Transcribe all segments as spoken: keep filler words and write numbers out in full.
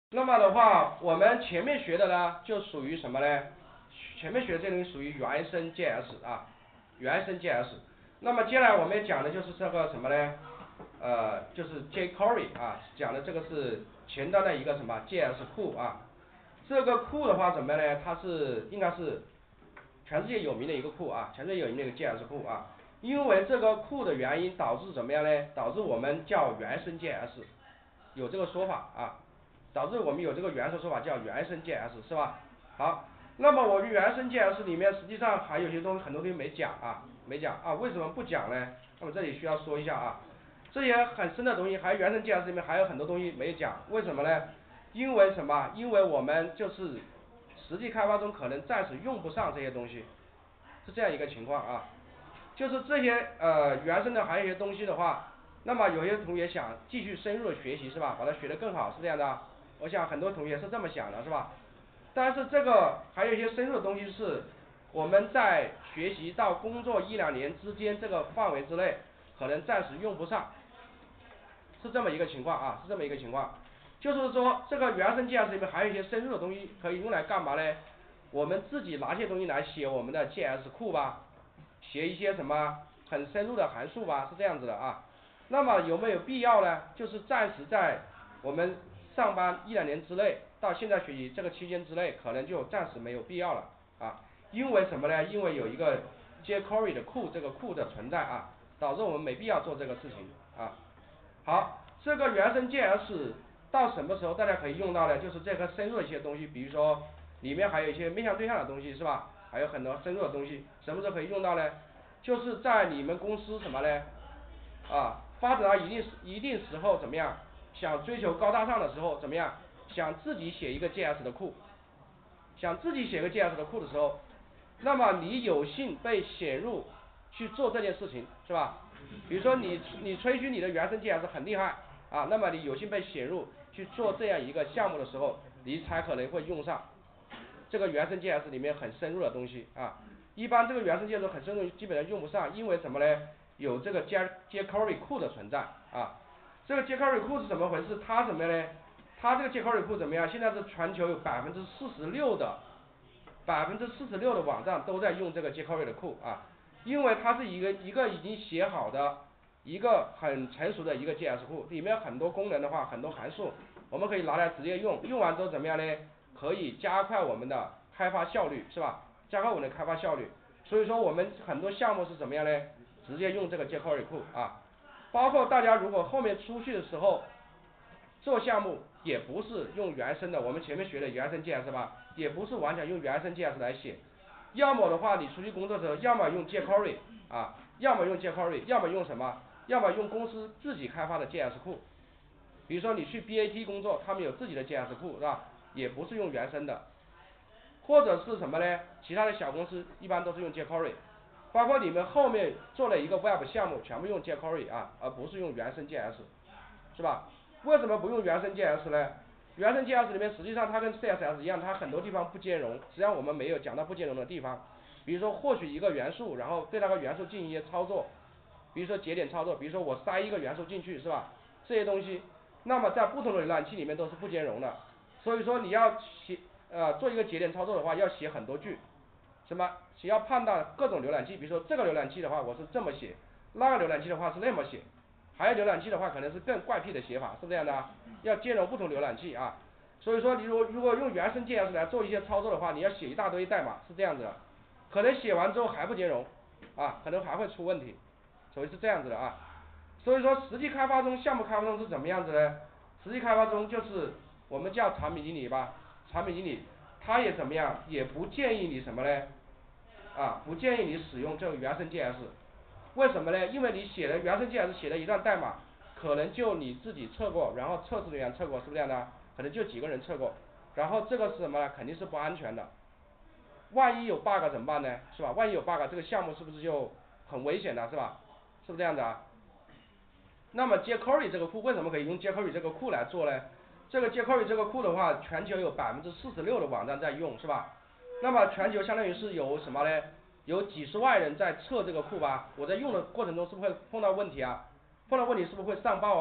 那么的话，我们前面学的呢，就属于什么呢？前面学的这东西属于原生 J S 啊，原生 J S。那么接下来我们讲的就是这个什么呢？呃，就是 jQuery 啊，讲的这个是前端的一个什么 J S 库啊。这个库的话怎么呢？它是应该是全世界有名的一个库啊，全世界有名的一个 J S 库啊。因为这个库的原因导致怎么样呢？导致我们叫原生 J S， 有这个说法啊。导致我们有这个原生说法叫原生 J S 是吧？好，那么我们原生 J S 里面实际上还有些东西很多东西没讲啊，没讲啊，为什么不讲呢？那么这里需要说一下啊，这些很深的东西，还有原生 J S 里面还有很多东西没讲，为什么呢？因为什么？因为我们就是实际开发中可能暂时用不上这些东西，是这样一个情况啊。就是这些呃原生的还有一些东西的话，那么有些同学想继续深入的学习是吧？把它学得更好是这样的啊。我想很多同学是这么想的是吧？但是这个还有一些深入的东西是我们在学习到工作一两年之间这个范围之内，可能暂时用不上，是这么一个情况啊，是这么一个情况。就是说这个原生 J S 里面还有一些深入的东西可以用来干嘛呢？我们自己拿些东西来写我们的 J S 库吧，写一些什么很深入的函数吧，是这样子的啊。那么有没有必要呢？就是暂时在我们上班一两年之内，到现在学习这个期间之内，可能就暂时没有必要了啊。因为什么呢？因为有一个 jQuery 的库，这个库的存在啊，导致我们没必要做这个事情啊。好，这个原生 J S 到什么时候大家可以用到呢？就是这个深入的一些东西，比如说里面还有一些面向对象的东西是吧？还有很多深入的东西，什么时候可以用到呢？就是在你们公司什么呢？啊，发展到一定一定时候怎么样？想追求高大上的时候怎么样？想自己写一个 J S 的库，想自己写个 J S 的库的时候，那么你有幸被选入去做这件事情是吧？比如说你你吹嘘你的原生 J S 很厉害啊，那么你有幸被选入去做这样一个项目的时候，你才可能会用上这个原生 J S 里面很深入的东西啊。一般这个原生 J S 很深入基本上用不上，因为什么呢？有这个 J jQuery 库的存在啊。这个 jQuery 库是怎么回事？它什么呢？它这个 jQuery 库怎么样？现在是全球有百分之四十六的百分之四十六的网站都在用这个 jQuery 的库啊，因为它是一个一个已经写好的一个很成熟的一个 J S 库，里面很多功能的话，很多函数我们可以拿来直接用，用完之后怎么样呢？可以加快我们的开发效率是吧？加快我们的开发效率。所以说我们很多项目是怎么样呢？直接用这个 jQuery 库啊。包括大家如果后面出去的时候做项目也不是用原生的，我们前面学的原生 J S 吧，也不是完全用原生 J S 来写，要么的话你出去工作的时候，要么用 jQuery 啊，要么用 jQuery，要么用什么？要么用公司自己开发的 J S 库。比如说你去 B A T 工作，他们有自己的 J S 库是吧？也不是用原生的。或者是什么呢？其他的小公司一般都是用 jQuery， 包括你们后面做了一个 Web 项目，全部用 jQuery 啊，而不是用原生 J S， 是吧？为什么不用原生 J S 呢？原生 J S 里面实际上它跟 C S S 一样，它很多地方不兼容，实际上我们没有讲到不兼容的地方。比如说获取一个元素，然后对那个元素进行一些操作，比如说节点操作，比如说我塞一个元素进去是吧？这些东西，那么在不同的浏览器里面都是不兼容的。所以说你要写呃做一个节点操作的话，要写很多句，什么？只要判断各种浏览器，比如说这个浏览器的话我是这么写，那个浏览器的话是那么写，还有浏览器的话可能是更怪癖的写法，是这样的啊，要兼容不同浏览器啊。所以说你如果如果用原生 J S 来做一些操作的话，你要写一大堆代码，是这样子的，可能写完之后还不兼容啊，可能还会出问题，所以是这样子的啊。所以说实际开发中，项目开发中是怎么样子呢？实际开发中就是我们叫产品经理吧，产品经理他也怎么样，也不建议你什么呢？啊，不建议你使用这个原生 J S， 为什么呢？因为你写的原生 J S 写的一段代码，可能就你自己测过，然后测试人员测过，是不是这样的？可能就几个人测过，然后这个是什么呢？肯定是不安全的。万一有 bug 怎么办呢？是吧？万一有 bug， 这个项目是不是就很危险的，是吧？是不是这样的啊？那么 jQuery 这个库为什么可以用 jQuery 这个库来做呢？这个 jQuery 这个库的话，全球有百分之四十六的网站在用，是吧？那么全球相当于是有什么呢？有几十万人在测这个库吧？我在用的过程中是不是会碰到问题啊？碰到问题是不是会上报啊？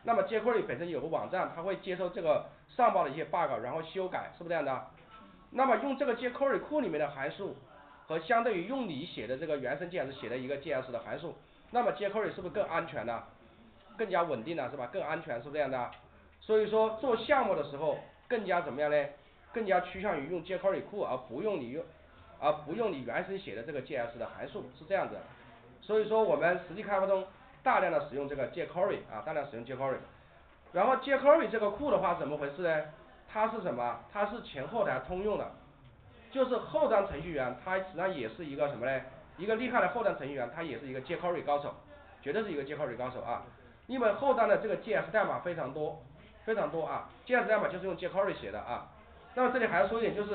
那么 jQuery 本身有个网站，它会接收这个上报的一些 bug， 然后修改，是不是这样的？那么用这个 jQuery 库里面的函数，和相对于用你写的这个原生 J S 写的一个 J S 的函数，那么 jQuery 是不是更安全呢？更加稳定了，是吧？更安全，是不是这样的？所以说做项目的时候更加怎么样呢？更加趋向于用 jQuery 库，而不用你用，而不用你原生写的这个 J S 的函数，是这样子的。所以说我们实际开发中大量的使用这个 jQuery 啊，大量使用 jQuery。然后 jQuery 这个库的话怎么回事呢？它是什么？它是前后台通用的，就是后端程序员他实际上也是一个什么呢？一个厉害的后端程序员，他也是一个 jQuery 高手，绝对是一个 jQuery 高手啊。因为后端的这个 J S 代码非常多，非常多啊 ，J S 代码就是用 jQuery 写的啊。那么这里还要说一点，就是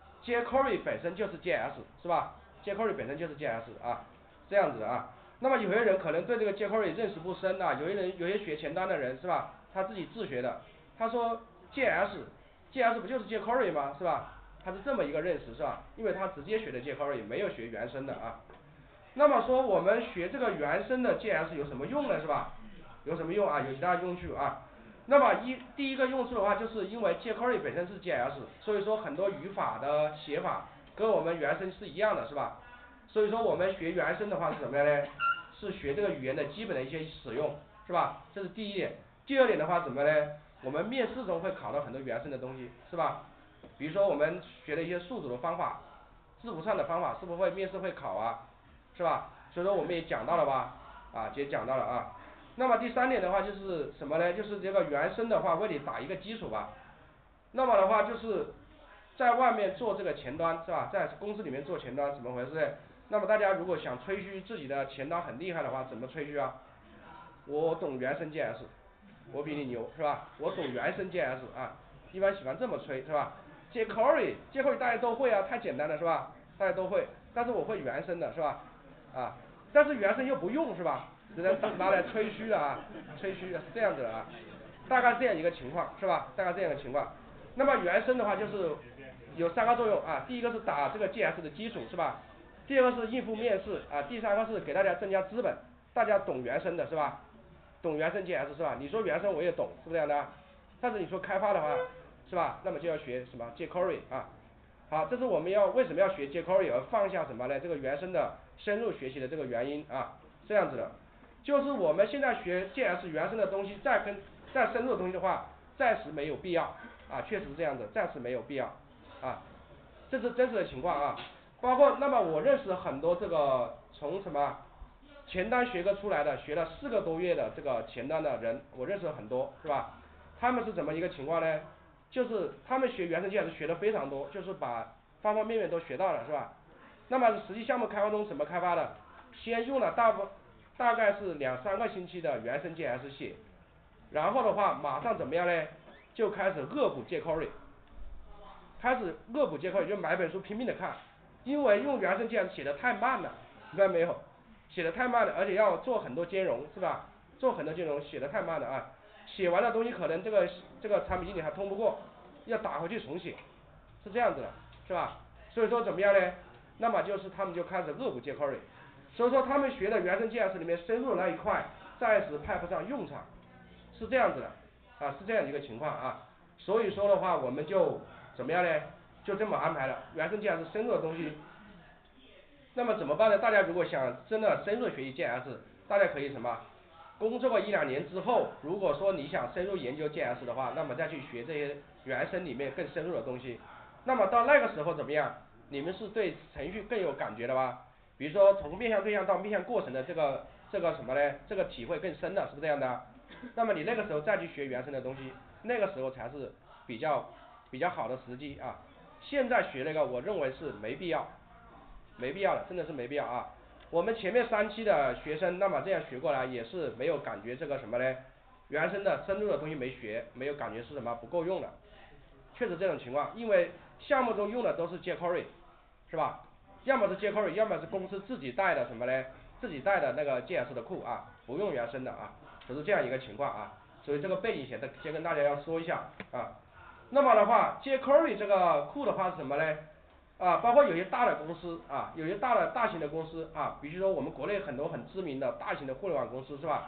jQuery 本身就是 J S 是吧 ？jQuery 本身就是 J S 啊，这样子的啊。那么有些人可能对这个 jQuery 认识不深呐、啊，有些人有些学前端的人是吧？他自己自学的，他说 J S，J S 不就是 jQuery 吗？是吧？他是这么一个认识是吧？因为他直接学的 jQuery， 没有学原生的啊。那么说我们学这个原生的 J S 有什么用呢？是吧？有什么用啊？有其他用处啊。那么一第一个用处的话，就是因为 jQuery 本身是 J S， 所以说很多语法的写法跟我们原生是一样的，是吧？所以说我们学原生的话是怎么样呢？是学这个语言的基本的一些使用，是吧？这是第一点。第二点的话怎么呢？我们面试中会考到很多原生的东西，是吧？比如说我们学的一些数组的方法，字符串的方法，是不是会面试会考啊？是吧？所以说我们也讲到了吧，啊，也讲到了啊。那么第三点的话就是什么呢？就是这个原生的话为你打一个基础吧。那么的话就是在外面做这个前端是吧？在公司里面做前端怎么回事？那么大家如果想吹嘘自己的前端很厉害的话，怎么吹嘘啊？我懂原生 J S， 我比你牛是吧？我懂原生 J S 啊，一般喜欢这么吹是吧？jQuery jQuery 大家都会啊，太简单了是吧？大家都会，但是我会原生的是吧？啊，但是原生又不用是吧？只能拿来吹嘘的啊，吹嘘是这样子的啊，大概这样一个情况是吧？大概这样一个情况。那么原生的话就是有三个作用啊，第一个是打这个 J S 的基础是吧？第二个是应付面试啊，第三个是给大家增加资本，大家懂原生的是吧？懂原生 J S 是吧？你说原生我也懂，是不是这样的？但是你说开发的话，是吧？那么就要学什么 jQuery 啊？好，这是我们要为什么要学 jQuery 而放下什么呢？这个原生的深入学习的这个原因啊，这样子的，就是我们现在学 J S 原生的东西，再跟再深入的东西的话，暂时没有必要啊，确实是这样子，暂时没有必要啊，这是真实的情况啊。包括那么我认识很多这个从什么前端学科出来的，学了四个多月的这个前端的人，我认识很多，是吧？他们是怎么一个情况呢？就是他们学原生 J S 学的非常多，就是把方方面面都学到了，是吧？那么实际项目开发中怎么开发的？先用了大部大概是两三个星期的原生 J S 写，然后的话马上怎么样呢？就开始恶补 jQuery， 开始恶补 jQuery， 就买本书拼命的看，因为用原生 J S 写的太慢了，明白没有？写的太慢了，而且要做很多兼容，是吧？做很多兼容，写的太慢了啊！写完的东西可能这个这个产品经理还通不过，要打回去重写，是这样子的，是吧？所以说怎么样呢？那么就是他们就开始恶补 jQuery， 所以说他们学的原生 J S 里面深入那一块，暂时派不上用场，是这样子的，啊，是这样一个情况啊。所以说的话，我们就怎么样呢？就这么安排了，原生 J S 深入的东西。那么怎么办呢？大家如果想真的深入学习 J S， 大家可以什么？工作个一两年之后，如果说你想深入研究 J S 的话，那么再去学这些原生里面更深入的东西。那么到那个时候怎么样？你们是对程序更有感觉的吧？比如说从面向对象到面向过程的这个这个什么呢？这个体会更深了，是不是这样的？那么你那个时候再去学原生的东西，那个时候才是比较比较好的时机啊。现在学那个，我认为是没必要。没必要了，真的是没必要啊！我们前面三期的学生，那么这样学过来也是没有感觉这个什么呢？原生的深入的东西没学，没有感觉是什么不够用的，确实这种情况，因为项目中用的都是 jQuery， 是吧？要么是 jQuery， 要么是公司自己带的什么呢？自己带的那个 J S 的库啊，不用原生的啊，只是这样一个情况啊。所以这个背景先先跟大家要说一下啊。那么的话 ，jQuery 这个库的话是什么呢？啊，包括有些大的公司啊，有些大的大型的公司啊，比如说我们国内很多很知名的大型的互联网公司是吧？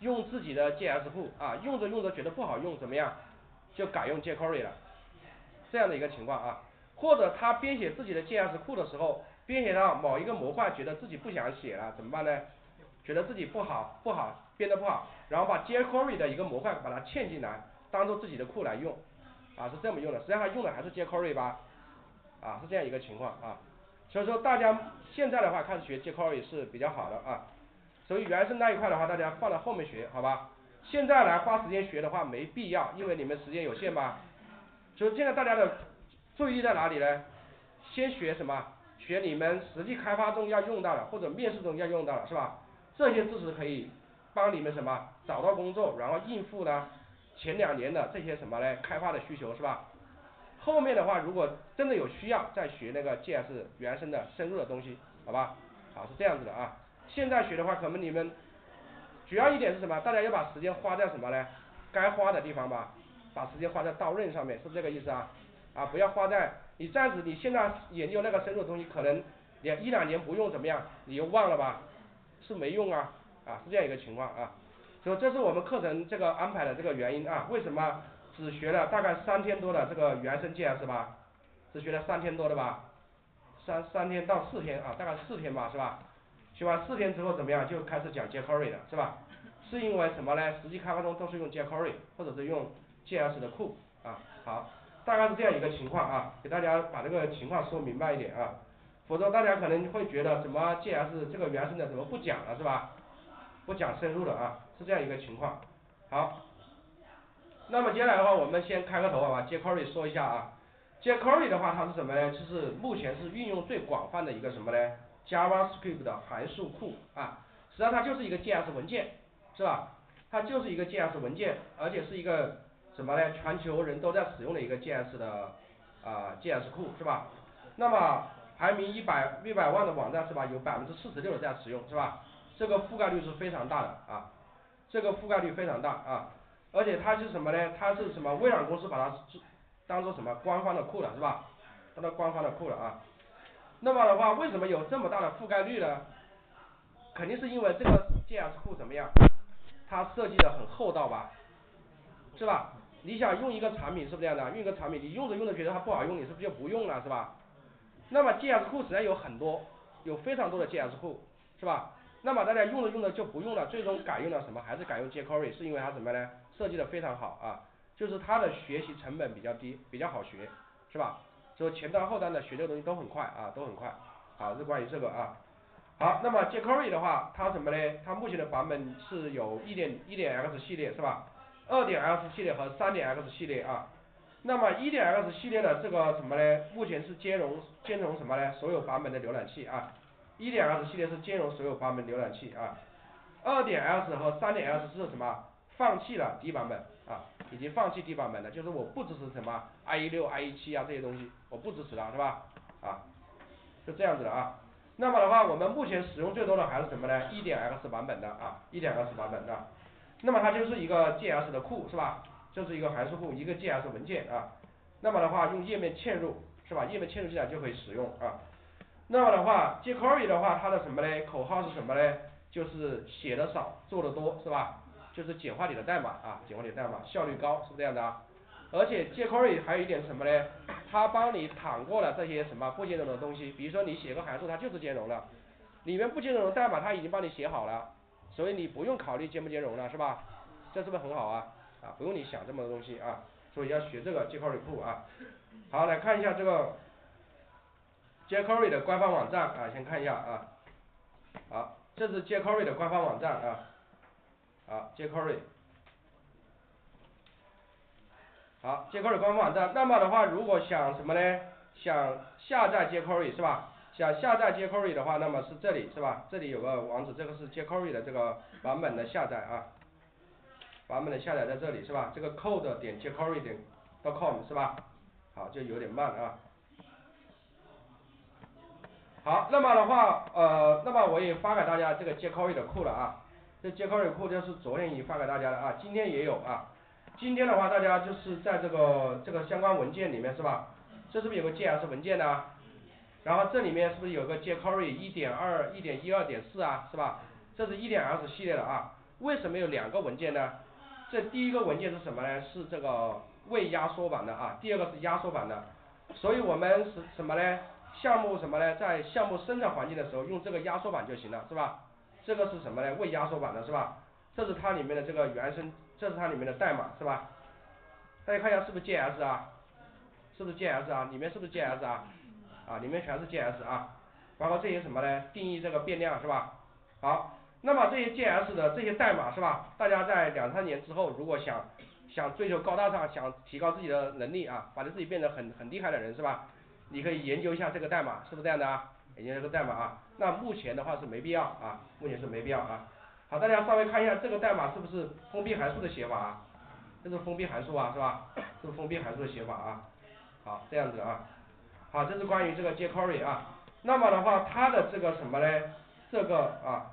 用自己的 J S 库啊，用着用着觉得不好用，怎么样，就改用 jQuery 了，这样的一个情况啊。或者他编写自己的 J S 库的时候，编写到某一个模块，觉得自己不想写了，怎么办呢？觉得自己不好不好编得不好，然后把 jQuery 的一个模块把它嵌进来，当做自己的库来用，啊是这么用的，实际上他用的还是 jQuery 吧，啊是这样一个情况啊。所以说大家现在的话开始学 jQuery 是比较好的啊，所以原生那一块的话大家放到后面学，好吧？现在来花时间学的话没必要，因为你们时间有限吧。所以现在大家的注意力在哪里呢？先学什么？学你们实际开发中要用到的，或者面试中要用到的，是吧？这些知识可以帮你们什么找到工作，然后应付呢前两年的这些什么呢开发的需求，是吧？后面的话如果真的有需要，再学那个 J S 原生的深入的东西，好吧？好，是这样子的啊。现在学的话，可能你们主要一点是什么？大家要把时间花在什么呢？该花的地方吧，把时间花在刀刃上面，是不是这个意思啊？啊，不要花在你暂时你现在研究那个深入的东西，可能你一两年不用怎么样，你又忘了吧？是没用啊，啊是这样一个情况啊。所以这是我们课程这个安排的这个原因啊，为什么只学了大概三天多的这个原生 J S 吧？只学了三天多的吧？三三天到四天啊，大概四天吧，是吧？学完四天之后怎么样？就开始讲 jQuery 了，是吧？是因为什么呢？实际开发中都是用 jQuery 或者是用 J S 的库啊。好，大概是这样一个情况啊，给大家把这个情况说明白一点啊。否则大家可能会觉得什么 J S 这个原生的怎么不讲了，是吧？不讲深入了啊，是这样一个情况。好，那么接下来的话，我们先开个头啊，把 jQuery 说一下啊。jQuery 的话，它是什么呢？就是目前是运用最广泛的一个什么呢 ？JavaScript 的函数库啊。实际上它就是一个 J S 文件，是吧？它就是一个 J S 文件，而且是一个什么呢？全球人都在使用的一个 J S 的啊、呃、J S 库，是吧？那么排名一百一百万的网站是吧？有百分之四十六的在使用，是吧？这个覆盖率是非常大的啊，这个覆盖率非常大啊，而且它是什么呢？它是什么？微软公司把它当做什么官方的库了，是吧？当做官方的库了啊。那么的话，为什么有这么大的覆盖率呢？肯定是因为这个 J S 库怎么样？它设计的很厚道吧，是吧？你想用一个产品是不是这样的？用一个产品，你用着用着觉得它不好用，你是不是就不用了，是吧？那么 J S 库实际上有很多，有非常多的 J S 库，是吧？那么大家用着用着就不用了，最终改用了什么？还是改用 jQuery， 是因为它什么呢？设计的非常好啊，就是它的学习成本比较低，比较好学，是吧？所以前端后端的学这个东西都很快啊，都很快。好，是关于这个啊。好，那么 jQuery 的话，它什么呢？它目前的版本是有一点一点 X 系列是吧？二点 X 系列和三点 X 系列啊。那么一点 X 系列的这个什么呢？目前是兼容兼容什么呢？所有版本的浏览器啊。一点 X 系列是兼容所有版本浏览器啊。二点 X 和三点 X 是什么？放弃了低版本啊，已经放弃低版本了，就是我不支持什么 I 十六、I 十七啊这些东西，我不支持了，是吧？啊，就这样子的啊。那么的话，我们目前使用最多的还是什么呢？一点 X 版本的啊，一点 X 版本的。那么它就是一个 J S 的库，是吧？就是一个函数库，一个 J S 文件啊。那么的话，用页面嵌入，是吧？页面嵌入进来就可以使用啊。那么的话 jQuery 的话，它的什么呢？口号是什么呢？就是写的少，做的多，是吧？就是简化你的代码啊，简化你的代码，效率高，是不是这样的啊？而且 jQuery 还有一点是什么呢？它帮你躺过了这些什么不兼容的东西，比如说你写个函数它就是兼容了，里面不兼容的代码它已经帮你写好了，所以你不用考虑兼不兼容了，是吧？这是不是很好啊？啊，不用你想这么多东西啊，所以要学这个 jQuery 库啊。好，来看一下这个 jQuery 的官方网站啊，先看一下啊。好，这是 jQuery 的官方网站啊。好 jQuery。好 jQuery 官方网站，那么的话，如果想什么呢？想下载 jQuery 是吧？想下载 jQuery 的话，那么是这里是吧？这里有个网址，这个是 jQuery 的这个版本的下载啊。版本的下载在这里是吧？这个 code 点 jQuery 点 .com 是吧？好，就有点慢啊。好，那么的话，呃，那么我也发给大家这个 jQuery 的库了啊。这 jQuery 库就是昨天已经发给大家了啊，今天也有啊。今天的话，大家就是在这个这个相关文件里面是吧？这是不是有个 J S 文件呢？然后这里面是不是有个 jQuery 一点二、一点一二点四啊，是吧？这是一点 X 系列的啊。 为什么有两个文件呢？这第一个文件是什么呢？是这个未压缩版的啊，第二个是压缩版的。所以我们是什么呢？项目什么呢？在项目生产环境的时候用这个压缩版就行了，是吧？这个是什么呢？未压缩版的是吧？这是它里面的这个原生，这是它里面的代码是吧？大家看一下是不是 J S 啊？是不是 J S 啊？里面是不是 J S 啊？啊，里面全是 J S 啊，包括这些什么呢？定义这个变量是吧？好，那么这些 J S 的这些代码是吧？大家在两三年之后，如果想想追求高大上，想提高自己的能力啊，把自己变得很很厉害的人是吧？你可以研究一下这个代码，是不是这样的啊？研究这个代码啊。那目前的话是没必要啊，目前是没必要啊。好，大家稍微看一下这个代码是不是封闭函数的写法啊？这是封闭函数啊，是吧？这是封闭函数的写法啊。好，这样子啊。好，这是关于这个 jQuery 啊。那么的话，它的这个什么呢？这个啊，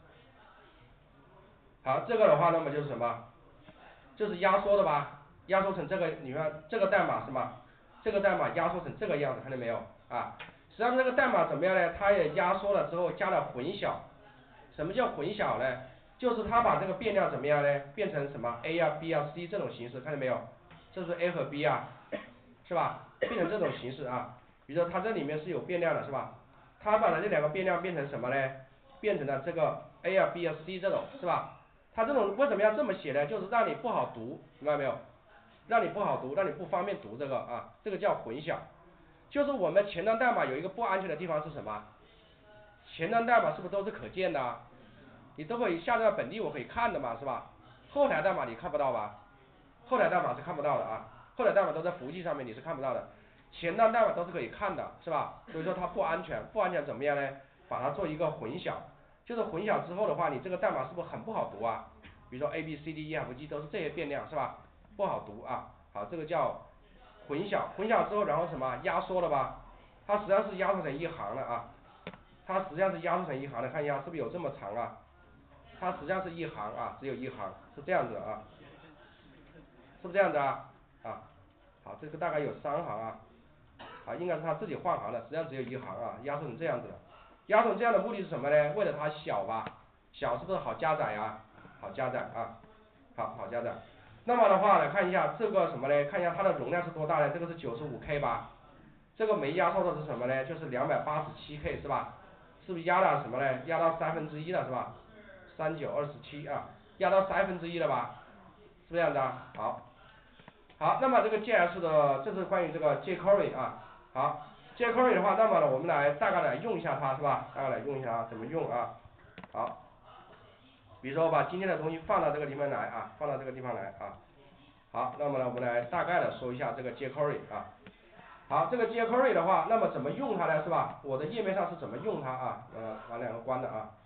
好，这个的话，那么就是什么？就是压缩的吧？压缩成这个，你看这个代码是吗？这个代码压缩成这个样子，看见没有？啊，实际上这个代码怎么样呢？它也压缩了之后加了混淆。什么叫混淆呢？就是它把这个变量怎么样呢？变成什么 A 啊 B 啊 C 这种形式，看见没有？这是 A 和 B 啊，是吧？变成这种形式啊。比如说它这里面是有变量的，是吧？它把这两个变量变成什么呢？变成了这个 A 啊 B 啊 C 这种，是吧？它这种为什么要这么写呢？就是让你不好读，明白没有？让你不好读，让你不方便读这个啊，这个叫混淆。就是我们前端代码有一个不安全的地方是什么？前端代码是不是都是可见的啊？你都可以下载到本地，我可以看的嘛，是吧？后台代码你看不到吧？后台代码是看不到的啊，后台代码都在服务器上面，你是看不到的。前端代码都是可以看的，是吧？所以说它不安全，不安全怎么样呢？把它做一个混淆，就是混淆之后的话，你这个代码是不是很不好读啊？比如说 A B C D E F G 都是这些变量，是吧？不好读啊，好，这个叫混淆，混淆之后然后什么压缩了吧？它实际上是压缩成一行的啊，它实际上是压缩成一行的，看一下是不是有这么长啊？它实际上是一行啊，只有一行，是这样子啊，是不是这样子啊？啊，好，这个大概有三行啊，啊，应该是他自己换行的，实际上只有一行啊，压缩成这样子的。压缩成这样的目的是什么呢？为了它小吧，小是不是好加载啊？好加载啊，好好加载。那么的话来看一下这个什么呢？看一下它的容量是多大呢？这个是 九十五K 吧？这个没压缩的是什么呢？就是 两百八十七K 是吧？是不是压到什么呢？压到三分之一了是吧？三九二十七啊，压到三分之一了吧？是不是这样的啊？好，好，那么这个 J S 的，这是关于这个 jQuery 啊。好 ，jQuery 的话，那么呢，我们来大概来用一下它是吧？大概来用一下啊，怎么用啊？好，比如说我把今天的东西放到这个地方来啊，放到这个地方来啊。好，那么呢，我们来大概的说一下这个 jQuery 啊。好，这个 jQuery 的话，那么怎么用它呢？是吧？我的页面上是怎么用它啊？呃，把两个关了啊。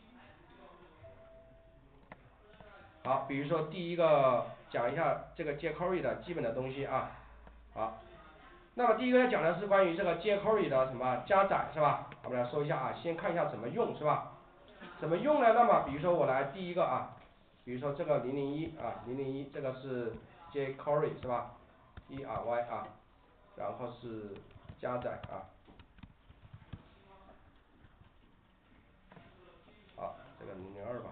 好，比如说第一个讲一下这个 jQuery 的基本的东西啊。好，那么第一个要讲的是关于这个 jQuery 的什么加载是吧？我们来说一下啊，先看一下怎么用是吧？怎么用呢？那么比如说我来第一个啊，比如说这个零零一啊，零零一这个是 jQuery 是吧 ？E R Y 啊，然后是加载啊。好，这个零零二吧。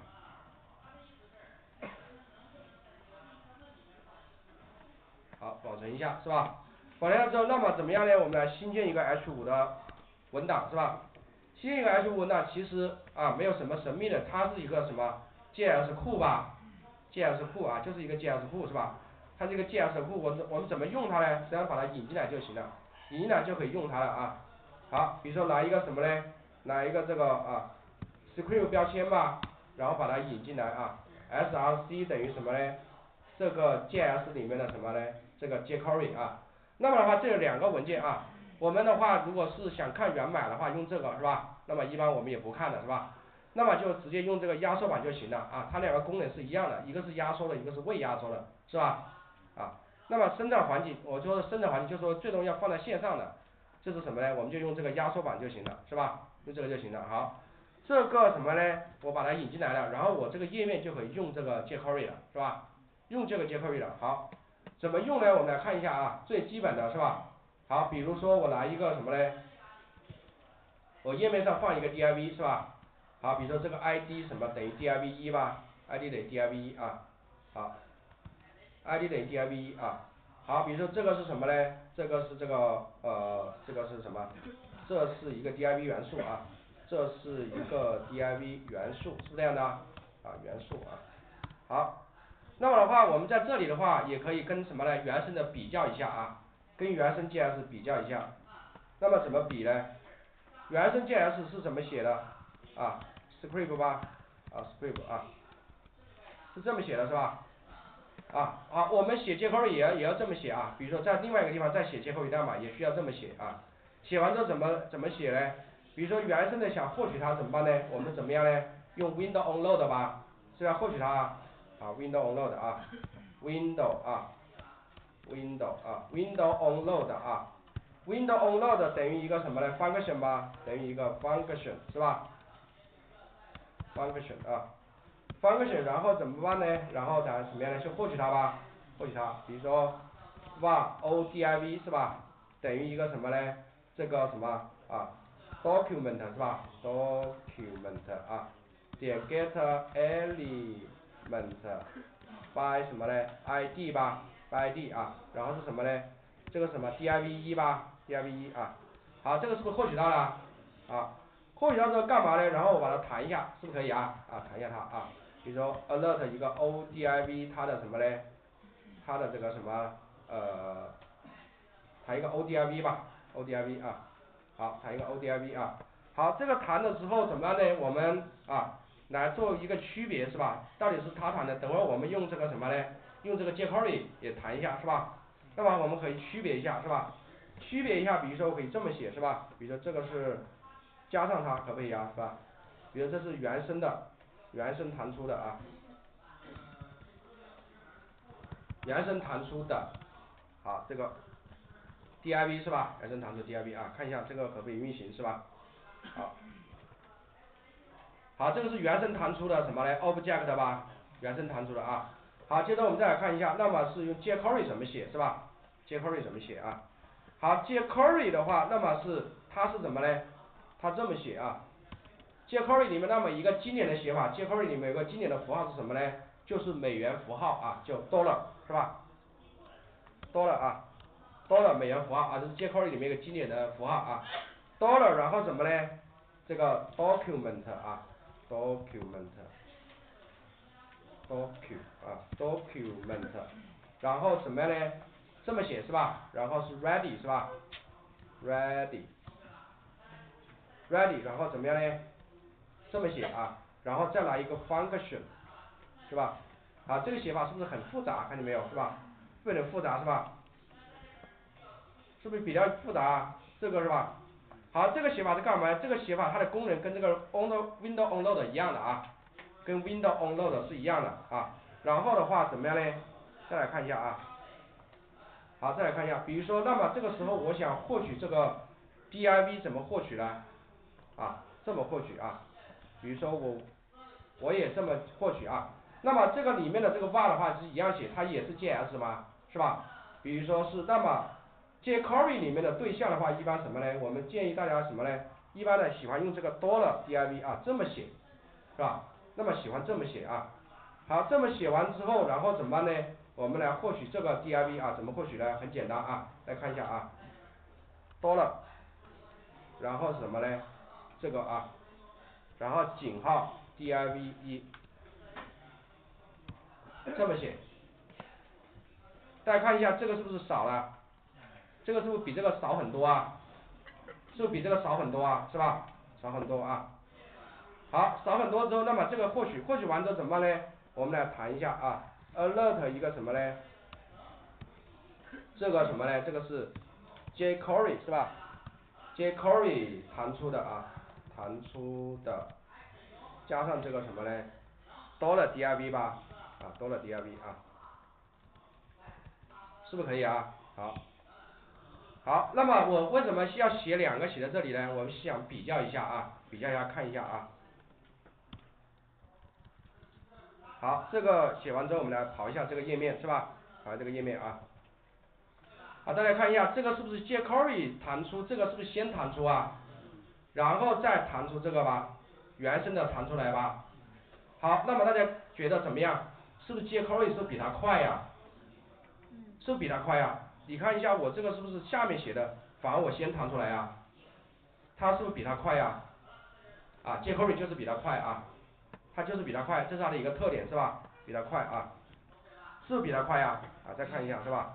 好，保存一下是吧？保存了之后，那么怎么样呢？我们来新建一个 H 五 的文档是吧？新建一个 H 五 文档其实啊没有什么神秘的，它是一个什么 J S 库吧 ？J S 库啊，就是一个 J S 库是吧？它这个 J S 库，我们我们怎么用它呢？实际上把它引进来就行了，引进来就可以用它了啊。好，比如说拿一个什么呢？拿一个这个啊 script 标签吧，然后把它引进来啊。src 等于什么呢？这个 J S 里面的什么呢？这个 jQuery 啊。那么的话，这有两个文件啊。我们的话，如果是想看源码的话，用这个是吧？那么一般我们也不看的是吧？那么就直接用这个压缩版就行了啊。它两个功能是一样的，一个是压缩的，一个是未压缩的，是吧？啊。那么生产环境，我说生产环境就是说最终要放在线上的，就是什么呢？我们就用这个压缩版就行了，是吧？用这个就行了。好，这个什么呢？我把它引进来了，然后我这个页面就可以用这个 jQuery 了，是吧？用这个 jQuery 了。好，怎么用呢？我们来看一下啊，最基本的是吧？好，比如说我来一个什么呢？我页面上放一个 div 是吧？好，比如说这个 id 什么等于 div 一吧， ，id 等于 div 一啊，好 ，id 等于 div 一啊，好，比如说这个是什么呢？这个是这个呃，这个是什么？这是一个 div 元素啊，这是一个 div 元素，是不是这样的啊？啊，元素啊，好，那么的话，我们在这里的话，也可以跟什么呢？原生的比较一下啊，跟原生 J S 比较一下。那么怎么比呢？原生 J S 是怎么写的？啊 ，script 吧，啊 script 啊，是这么写的是吧？啊，好，我们写接口也要也要这么写啊，比如说在另外一个地方再写接口语代码，也需要这么写啊。写完之后怎么怎么写呢？比如说原生的想获取它怎么办呢？我们怎么样呢？用 window onload 吧，是要获取它啊，啊 window onload 啊 ，window 啊 ，window 啊，window onload 啊。window onload 等于一个什么呢 ？function 吧，等于一个 function 是吧 ？function 啊 ，function 然后怎么办呢？然后咱怎么样呢？去获取它吧，获取它，比如说 var odiv 是吧？等于一个什么呢？这个什么啊 ？document 是吧 ？document 啊，点 get element by 什么呢 ？id 吧 ，by id 啊，然后是什么呢？这个什么 div 一吧 ，div 一啊，好，这个是不是获取到了？啊，获取到之后干嘛呢？然后我把它弹一下，是不是可以啊？啊，弹一下它啊，比如说 alert 一个 odiv 它的什么呢？它的这个什么呃，弹一个 odiv 吧 ，odiv 啊，好，弹一个 odiv 啊，好，这个弹的时候怎么样呢？我们啊来做一个区别是吧？到底是它弹的，等会儿我们用这个什么呢？用这个 jQuery 也弹一下是吧？那么我们可以区别一下是吧？区别一下，比如说我可以这么写是吧？比如说这个是加上它可不可以啊？是吧？比如这是原生的，原生弹出的啊，原生弹出的，好，这个 div 是吧？原生弹出 div 啊，看一下这个可不可以运行是吧？好，好，这个是原生弹出的什么呢 ？object 吧，原生弹出的啊。好，接着我们再来看一下，那么是用 jQuery 怎么写是吧 ？jQuery 怎么写啊？好 ，jQuery 的话，那么是它是怎么呢？它这么写啊 ，jQuery 里面那么一个经典的写法 ，jQuery 里面有个经典的符号是什么呢？就是美元符号啊，就 dollar 是吧？dollar 啊 ，dollar 美元符号啊，这是 jQuery 里面一个经典的符号啊，dollar 然后怎么呢？这个 document 啊 ，document docu 啊 document，然后什么样呢？这么写是吧？然后是 ready 是吧 ？ready ready，然后怎么样呢？这么写啊，然后再来一个 function，是吧？啊，这个写法是不是很复杂？看见没有，是吧？有点复杂是吧？是不是比较复杂啊？这个是吧？好，这个写法是干嘛？这个写法它的功能跟这个 on window onload 一样的啊，跟 window onload 是一样的啊。然后的话怎么样呢？再来看一下啊。好，再来看一下，比如说，那么这个时候我想获取这个 div 怎么获取呢？啊，这么获取啊，比如说我我也这么获取啊，那么这个里面的这个 var 的话是一样写，它也是 J S 吗？是吧？比如说是那么 jQuery 里面的对象的话，一般什么呢？我们建议大家什么呢？一般的喜欢用这个 dollar div 啊，这么写，是吧？那么喜欢这么写啊。好，这么写完之后，然后怎么办呢？我们来获取这个 div 啊，怎么获取呢？很简单啊，来看一下啊，dollar，然后是什么呢？这个啊，然后井号 div 一，这么写。大家看一下，这个是不是少了？这个是不是比这个少很多啊？是不是比这个少很多啊？是吧？少很多啊。好，少很多之后，那么这个获取获取完之后怎么办呢？我们来谈一下啊 ，alert 一个什么呢？这个什么呢？这个是 jQuery 是吧 ？jQuery 弹出的啊，弹出的，加上这个什么呢 ？dollar div 吧，啊 dollar div 啊，是不是可以啊？好，好，那么我为什么需要写两个写在这里呢？我们想比较一下啊，比较一下看一下啊。好，这个写完之后，我们来跑一下这个页面是吧？跑这个页面啊。好，大家看一下，这个是不是 jQuery 弹出？这个是不是先弹出啊？然后再弹出这个吧，原生的弹出来吧。好，那么大家觉得怎么样？是不是 jQuery 是不是比它快呀？是不是比它快呀？你看一下我这个是不是下面写的，反而我先弹出来呀？它是不是比它快呀？啊 jQuery 就是比它快啊，它就是比它快，这是它的一个特点是吧？比它快啊，是不是比它快呀？啊，再看一下是吧？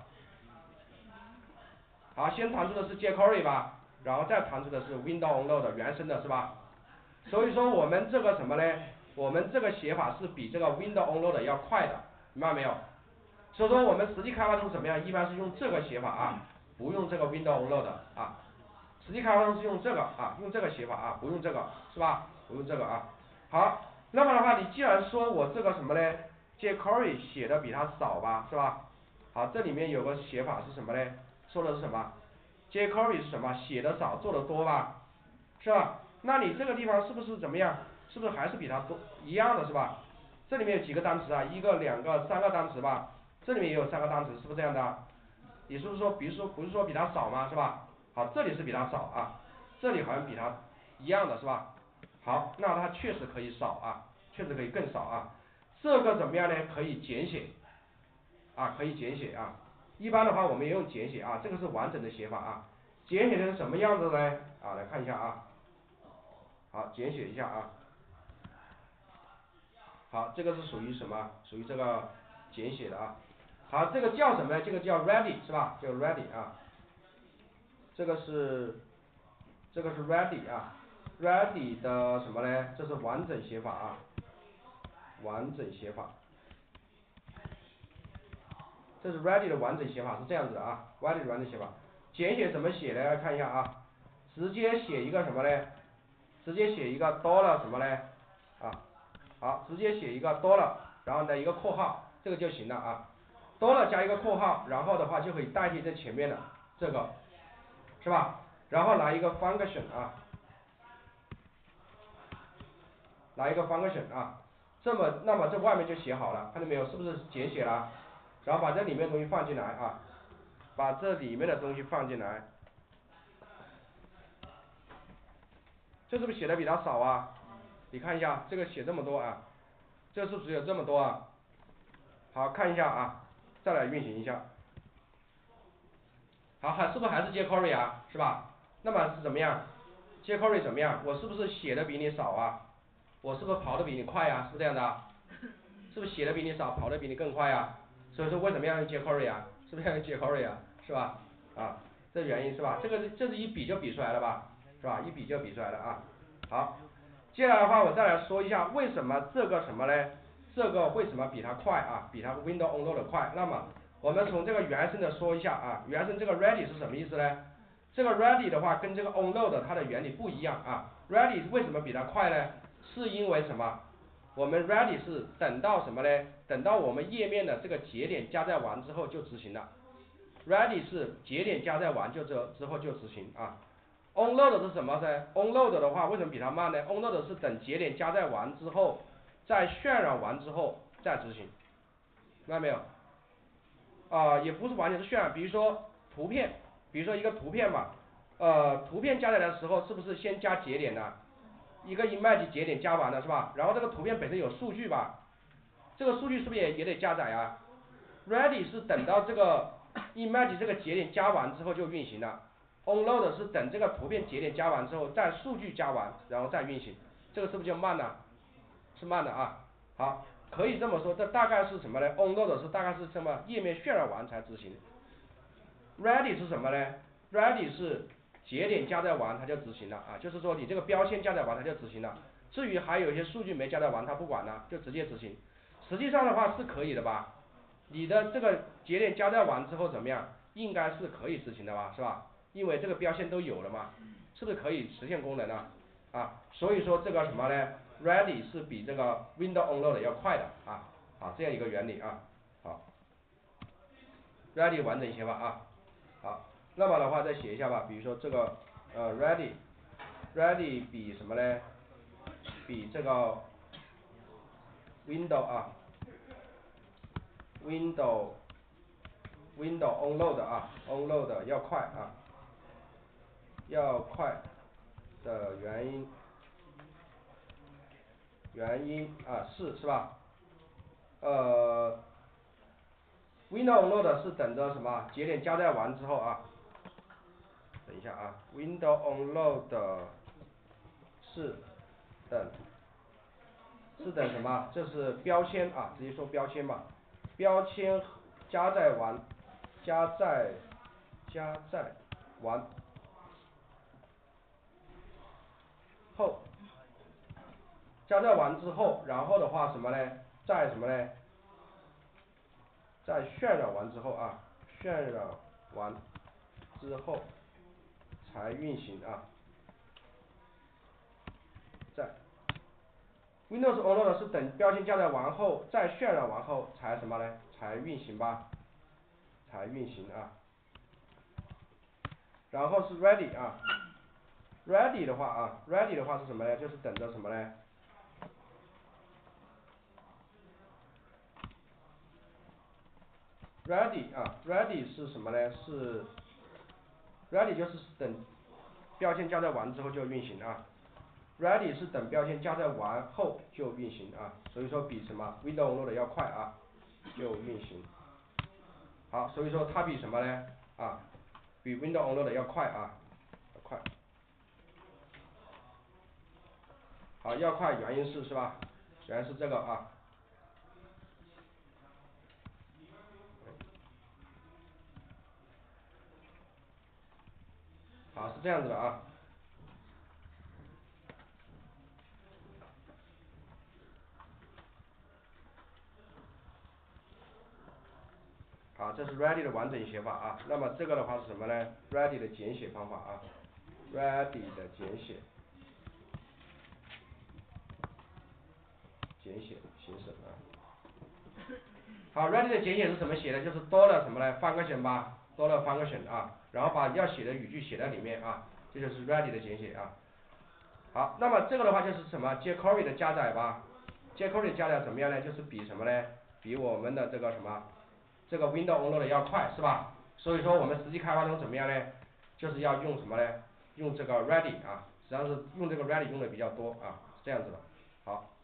好，先弹出的是 jQuery 吧，然后再弹出的是 Windows Onload 原生的是吧？所以说我们这个什么呢？我们这个写法是比这个 Windows Onload 要快的，明白没有？所以说我们实际开发中怎么样？一般是用这个写法啊，不用这个 Windows Onload 啊。实际开发中是用这个啊，用这个写法啊，不用这个是吧？不用这个啊。好，那么的话，你既然说我这个什么呢 jQuery 写的比它少吧，是吧？好，这里面有个写法是什么呢？说的是什么 ？jQuery 是什么？写的少，做的多吧，是吧？那你这个地方是不是怎么样？是不是还是比它多一样的是吧？这里面有几个单词啊？一个、两个、三个单词吧？这里面也有三个单词，是不是这样的？也就是说，比如说不是说比它少吗？是吧？好，这里是比它少啊，这里好像比它一样的是吧？好，那它确实可以少啊，确实可以更少啊。这个怎么样呢？可以简写啊，可以简写啊。一般的话我们也用简写啊，这个是完整的写法啊。简写成什么样子呢？啊，来看一下啊。好，简写一下啊。好，这个是属于什么？属于这个简写的啊。好，这个叫什么呢？这个叫 ready 是吧？叫 ready 啊。这个是这个是 ready 啊 ，ready 的什么呢？这是完整写法啊，完整写法。这是 ready 的完整写法是这样子的啊 ，ready 的完整写法。简写怎么写呢？看一下啊，直接写一个什么呢？直接写一个 dollar 什么呢？啊，好，直接写一个 dollar， 然后呢一个括号，这个就行了啊。dollar 加一个括号，然后的话就可以代替这前面的这个，是吧？然后来一个 function 啊。来一个 function 啊，这么那么这外面就写好了，看到没有？是不是简写了？然后把这里面的东西放进来啊，把这里面的东西放进来，这是不是写的比它少啊？你看一下，这个写这么多啊，这是不是有这么多啊？好，看一下啊，再来运行一下，好，还是不是还是 jQuery 啊？是吧？那么是怎么样 ？jQuery 怎么样？我是不是写的比你少啊？我是不是跑的比你快呀？是不是这样的？是不是写的比你少，跑的比你更快呀？所以说为什么要用 jQuery 啊？是不是要用 jQuery 啊？是吧？啊，这原因是吧？这个这是一比就比出来了吧？是吧？一比就比出来了啊。好，接下来的话我再来说一下为什么这个什么呢？这个为什么比它快啊？比它 Windows Onload 快？那么我们从这个原生的说一下啊，原生这个 ready 是什么意思呢？这个 ready 的话跟这个 onload 它的原理不一样啊。ready 为什么比它快呢？是因为什么？我们 ready 是等到什么呢？等到我们页面的这个节点加载完之后就执行了。ready 是节点加载完就之之后就执行啊。onload 是什么呢 ？onload 的话为什么比它慢呢 ？onload 是等节点加载完之后，在渲染完之后再执行，明白没有？啊、呃，也不是完全是渲染，比如说图片，比如说一个图片嘛，呃，图片加载的时候是不是先加节点呢？一个 image 节点加完了是吧？然后这个图片本身有数据吧？这个数据是不是也也得加载啊 ？ready 是等到这个 image 这个节点加完之后就运行了 ，onload 是等这个图片节点加完之后再数据加完然后再运行，这个是不是就慢了？是慢的啊。好，可以这么说，这大概是什么呢 ？onload 是大概是什么？页面渲染完才执行。ready 是什么呢 ？ready 是节点加载完它就执行了啊，就是说你这个标签加载完它就执行了。至于还有一些数据没加载完，它不管了，就直接执行。实际上的话是可以的吧？你的这个节点加载完之后怎么样？应该是可以执行的吧，是吧？因为这个标签都有了嘛，是不是可以实现功能呢？啊，所以说这个什么呢 ？ready 是比这个 Windows Onload 要快的啊，啊这样一个原理啊，好 ，ready 完整写法啊。好，那么的话再写一下吧，比如说这个呃 ready ready 比什么呢？比这个 window 啊 window window onload 啊 onload 要快啊，要快的原因原因啊是是吧？ 呃 ，window onload 是等着什么节点加载完之后啊，等一下啊 ，window onload 是等是等什么？这是标签啊，直接说标签吧。标签加载完，加载加载完后，加载完之后，然后的话什么呢？在什么呢？在渲染完之后啊，渲染完之后才运行啊。在 Windows onload 是等标签加载完后，再渲染完后才什么呢？才运行吧，才运行啊。然后是 ready 啊 ，ready 的话啊 ，ready 的话是什么呢？就是等着什么呢 ？ready 啊 ，ready 是什么呢？是 ready 就是等标签加载完之后就运行啊。ready 是等标签加载完后就运行啊，所以说比什么 Windows onload 要快啊，就运行。好，所以说它比什么呢？啊，比 Windows onload 要快啊，要快。好，要快原因是是吧？原因是这个啊。好，是这样子的啊。好，这是 ready 的完整写法啊。那么这个的话是什么呢 ？ready 的简写方法啊 ，ready 的简写，简写形式啊。好 ，ready 的简写是怎么写的？就是多了什么呢 ？function 吧，多了 function 啊，然后把要写的语句写在里面啊，这就是 ready 的简写啊。好，那么这个的话就是什么 jQuery 的加载吧 ，jQuery 的加载怎么样呢？就是比什么呢？比我们的这个什么，这个 Windows onload 要快是吧？所以说我们实际开发中怎么样呢？就是要用什么呢？用这个 ready 啊，实际上是用这个 ready 用的比较多啊，是这样子的。好。